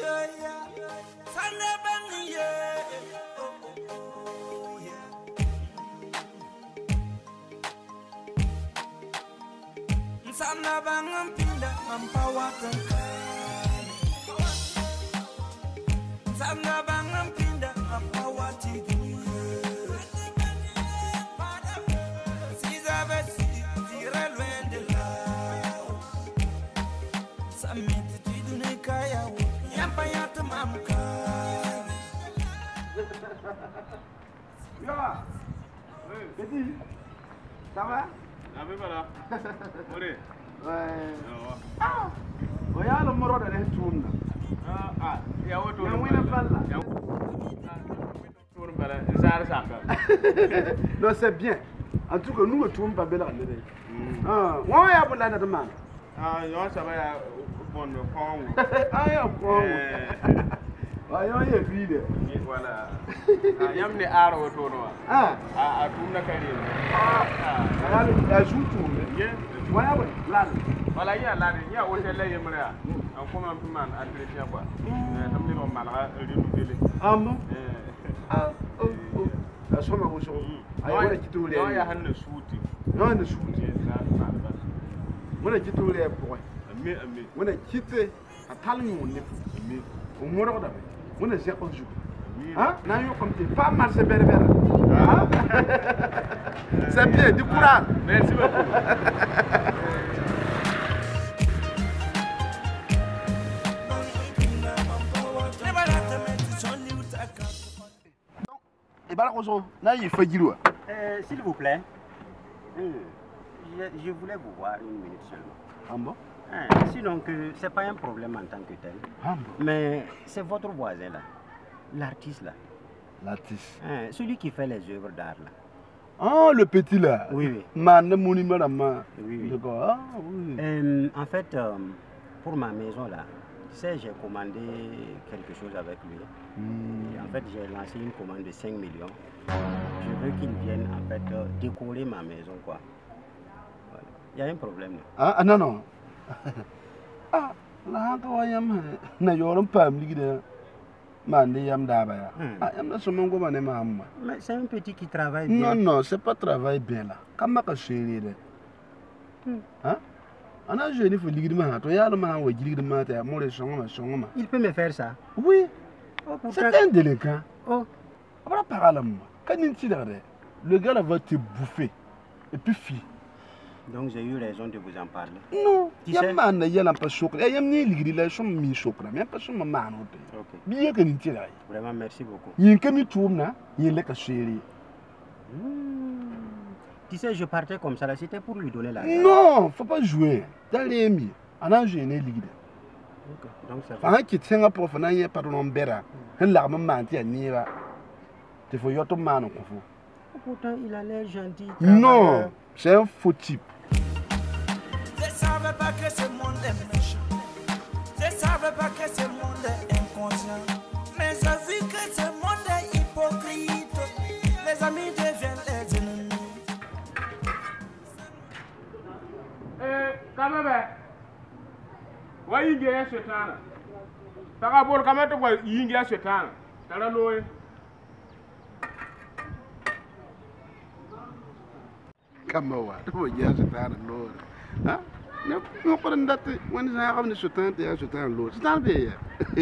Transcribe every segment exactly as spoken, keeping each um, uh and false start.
Sana bangang pindah mampawatan Sana bangang pindah mampawati Siza besi tira luende lao Samiti tidune kaya Yampa yata mamka Yo, Betty, ça va? Ah, mais voilà. Allez. Ouais. Ah. Regarde le moro de l'entourne. Ah, ah. Il y a autre chose. Il y a une balle là. Non, c'est bien. En tout cas, nous ne trouvons pas belle. Ah, ouais, il y a pour la demande. Ah, non, ça va. Bon, con. Ah, il y a con. Ah, il y a une ville. Voilà. Ah, il y a une arme autour de moi. Ah, ah, tout le monde. Ah, la joue tourne. Voilà, là. Voilà, il y a là, il y a autre là, il y a un comment un peu man à dire quoi. Ça me dit on mal à récupérer. Ah bon? Ah, oh, oh. La somme à vous sur. Ah, il y a qui tout les. Non, il y a un shooting. Non, un shooting. Moi, qui tout les pour. Mais, mais. Moi, qui te. À talent, on est. Mais, au moins, on a. On est zéro jour. Hein? Non, comme tu pas mal, c'est bien, bien. C'est bien, du courage. Merci beaucoup. Et bien, là, il faut dire. S'il vous plaît, je, je voulais vous voir une minute seulement. Ah bon? Hein, sinon, que ce n'est pas un problème en tant que tel. Ah bon? Mais c'est votre voisin là, l'artiste là. L'artiste? Hein, celui qui fait les œuvres d'art là. Ah, le petit là? Oui, oui. Man, le monument là, man. Oui, oui. D'accord. Ah, oui. Euh, en fait, euh, pour ma maison là, tu sais, j'ai commandé quelque chose avec lui. Hmm. Et en fait, j'ai lancé une commande de cinq millions. Je veux qu'il vienne en fait euh, décorer ma maison quoi. Voilà. Il y a un problème là. Ah, ah non, non. Ah, là, quand yam, na yoram pam ligide. Man, yam d'abaya. Ah, yam na somme go mané mamma. Mais c'est un petit qui travaille bien. Non, non, c'est pas travail bien là. Comment que chérie de. Hein? On a jeune, il faut ligide ma. Toi, y'a le man ou ligide ma, t'es à moi les changement, changement. Il peut me faire ça. Oui. Oh, C'est un délinquant. Oh. On va parler à moi. Quand il t'y le gars là va te bouffer. Et puis fille. Donc j'ai eu raison de vous en parler. Non, tu il y a sais... un man, il y a un peu de chocolat. Il y a un ligri, là, je suis mis chocolat. Mais il y a pas de man. Ok. Bien que tu Vraiment, merci beaucoup. Il y a un camion tourne, il y a un chéri. Tu sais, je partais comme ça, c'était pour lui donner la. Non, faut pas jouer. Dans les amis, on a gêné ligri. Ok, donc ça va. Quand tu tiens un prof, on a un pardon, bera. Un larme manti à Niva. Tu faut y avoir ton man. Pourtant, il a l'air gentil. Non, c'est un faux type. Je savais pas que ce monde est méchant. Je savais pas que ce monde est inconscient. Mais j'ai vu que ce monde est hypocrite. Les amis deviennent les ennemis. Eh, Kamebe. Why you get Shetana? Takabor Kamato, why you get Shetana? Talanoe. Come on, what? You just a Lord. Huh? No, no, but that when I have the Sultan, they are Sultan Lord. Stand there.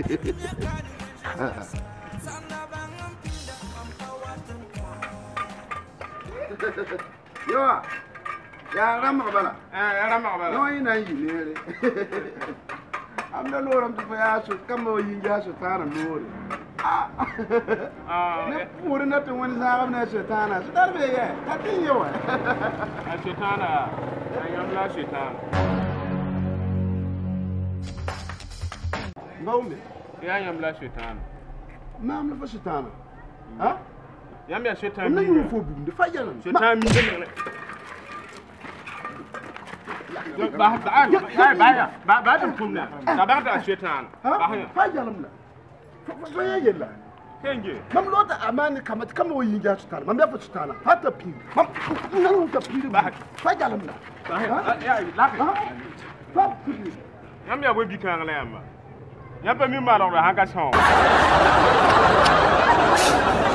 Yo, yeah, Ramabala. Eh, Ramabala. No, you know, you I'm the Lord of the Fire. Come on, you just a Sultan Lord. Ah, poor nothing when it's out of Sultana. So that'll be it. That's in you. Sultana. I am not Sultana. No, me. Yeah, I am not Sultana. Mam, the Sultana. Huh? Yam ya Sultana. I'm not even for the fire. Sultana. Bah, bah, bah, bah, bah, tu peux pas. D'abord, tu as Sultana. Fire. Fire. Kenji. Mam lota amani kama kama uyinja Sultana. Mam yafa Sultana. Hata pili. Mam nanu ta pili. Fire. Ya, lafi. Fa pili. Yam ya webi kan la yamba. Il y a pas mis mal dans le hangar.